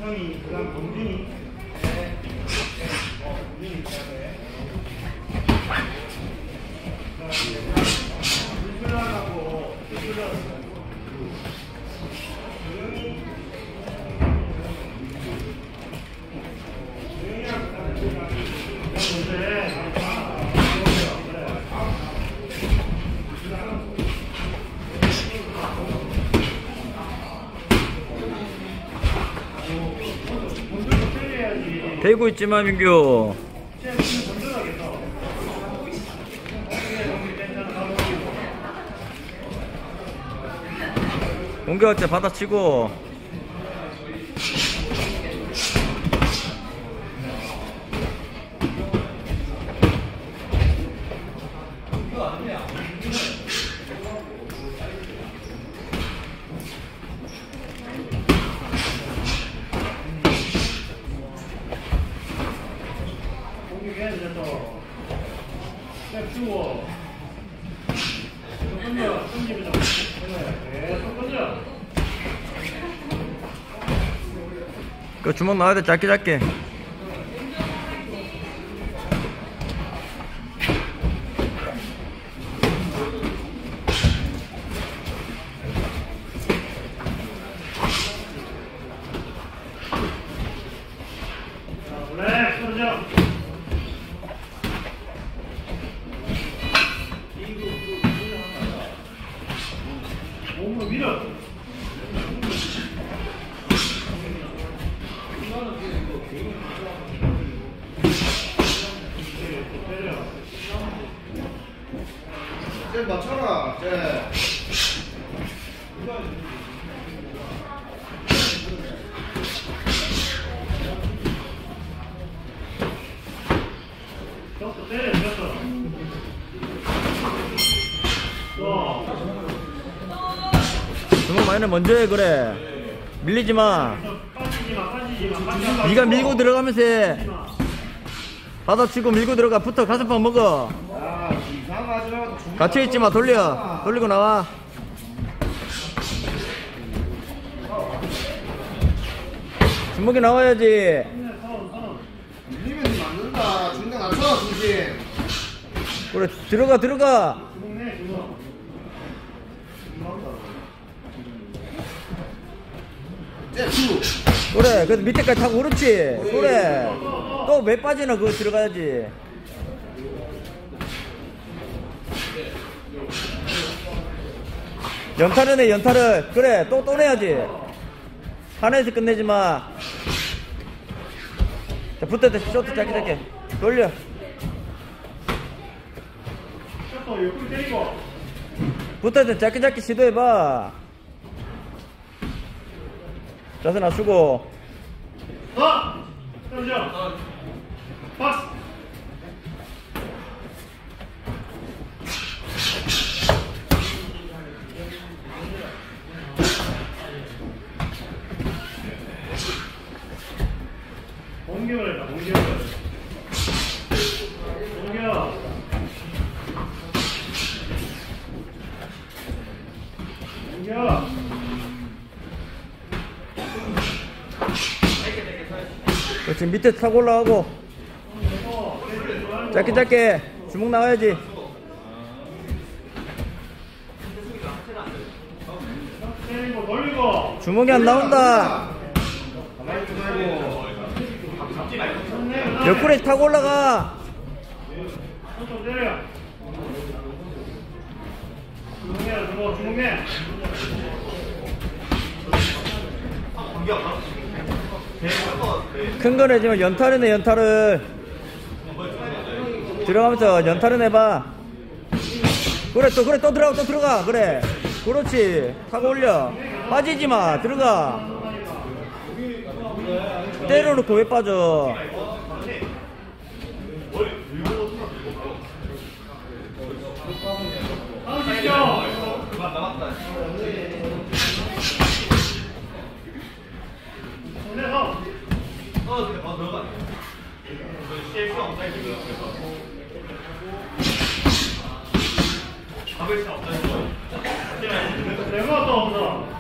형이, 그 다음 동준이. 네. 동준이 있어야 불필요하고, 불필요하고. 대고 있지만 민규 공격할 때 받아치고 그 주먹 나와야 돼. 짧게 짧게. 몸을 밀어. 쟤 맞춰라, 쟤. 때려, 졌어. 주먹 많이 먼저 해. 그래 밀리지마. 네가 밀고 들어가면서 해. 받아치고 밀고 들어가. 붙어. 가슴팍 먹어. 갇혀있지마. 돌리고 나와. 주먹이 나와야지. 밀리면 맞는다. 중간 낮춰, 중심. 그래 들어가. 그래 그래서 밑에까지 타고. 그렇지. 그래 또 왜 빠지나. 그거 들어가야지. 연타를 내. 연타를. 그래 또 내야지. 하나에서 끝내지마. 자 붙어야 쇼트 짧게 돌려. 붙어야 짧게 시도해봐. 자세 낮추고. 던져. 파스. 공격을 해봐. 공격. 그렇지. 밑에 타고 올라가고. 짧게 주먹 나와야지. 주먹이 안 나온다. 옆구리 타고 올라가. 큰 거 내지만 연타를 내. 연타를 들어가면서 연타를 내봐. 그래 또 들어가. 그래 그렇지. 타고 올려. 빠지지마. 들어가. 때려놓고 왜 빠져. 내가 또 없어.